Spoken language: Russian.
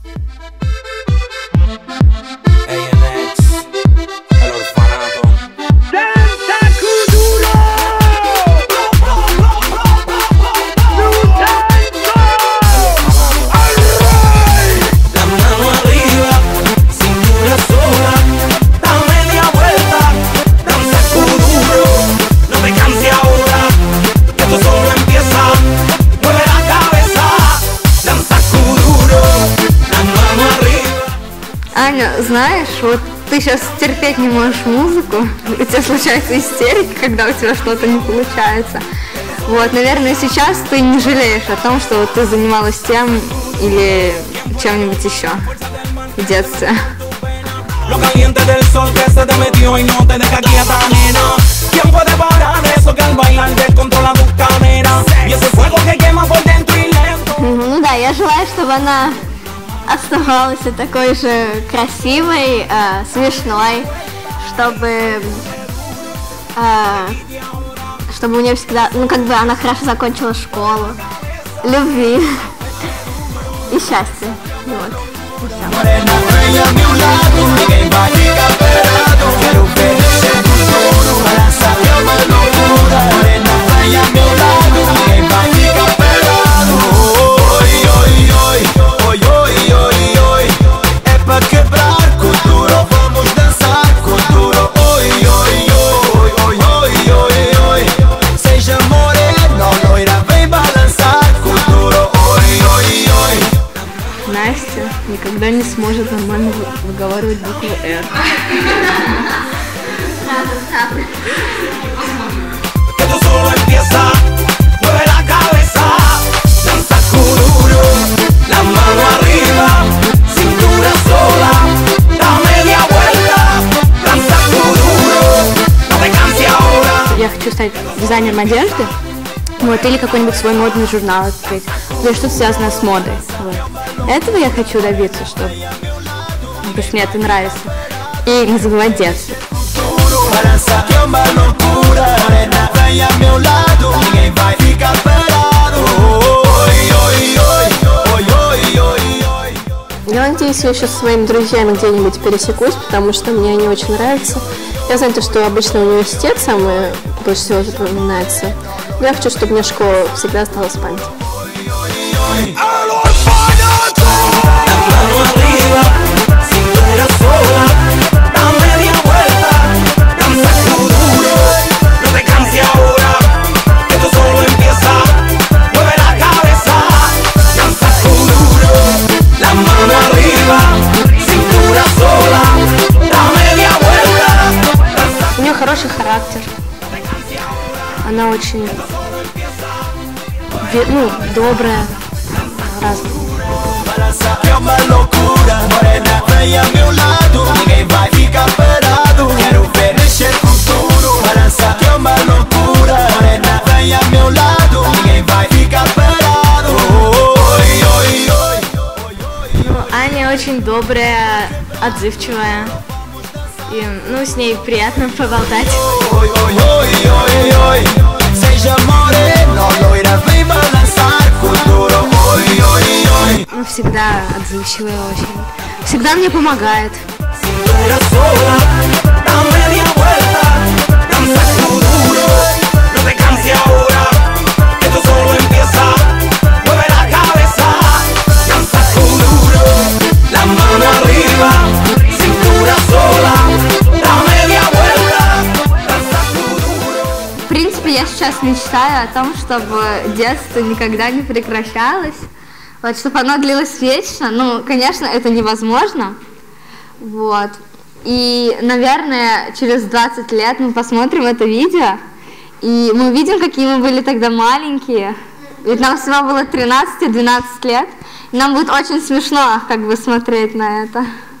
Аня, знаешь, вот ты сейчас терпеть не можешь музыку, у тебя случаются истерики, когда у тебя что-то не получается. Вот, наверное, сейчас ты не жалеешь о том, что вот ты занималась тем или чем-нибудь еще в детстве. Ну да, я желаю, чтобы она оставалась такой же красивой, смешной, чтобы у нее всегда, ну как бы она хорошо закончила школу, любви и счастья. Вот. Настя никогда не сможет нормально выговаривать букву «Р». Я хочу стать дизайнером одежды, вот, или какой-нибудь свой модный журнал открыть, или что-то связанное с модой. Вот. Этого я хочу добиться, что мне это нравится. И не забывать детство. Я надеюсь, я еще со своими друзьями где-нибудь пересекусь, потому что мне они очень нравятся. Я знаю, что обычно университет самый больше всего запоминается. Но я хочу, чтобы мне школа всегда осталась в памяти. У нее хороший характер. Она очень, ну, добрая, разная. Ну, Аня очень добрая, отзывчивая. И, ну, с ней приятно поболтать. Ну, всегда отзывчивая очень. Всегда мне помогает. В принципе, я сейчас мечтаю о том, чтобы детство никогда не прекращалось, вот, чтобы оно длилось вечно. Ну, конечно, это невозможно. Вот. И, наверное, через 20 лет мы посмотрим это видео, и мы увидим, какие мы были тогда маленькие. Ведь нам всего было 13-12 лет, и нам будет очень смешно как бы смотреть на это.